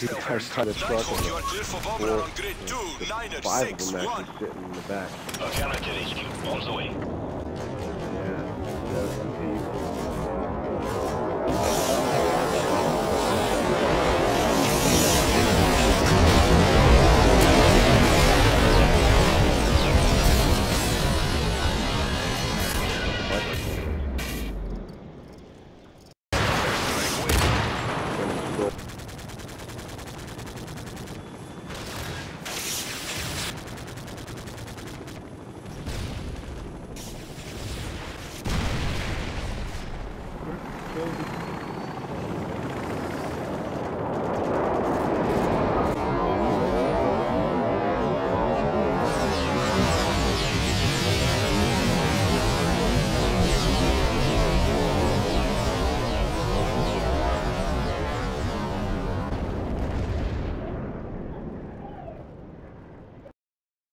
These cars started trucking. You are clear for Bomber on grid 2, Niner 5 of 6, them 1. actually sitting in the back. Affirmative HQ, on the way. Yeah, that's the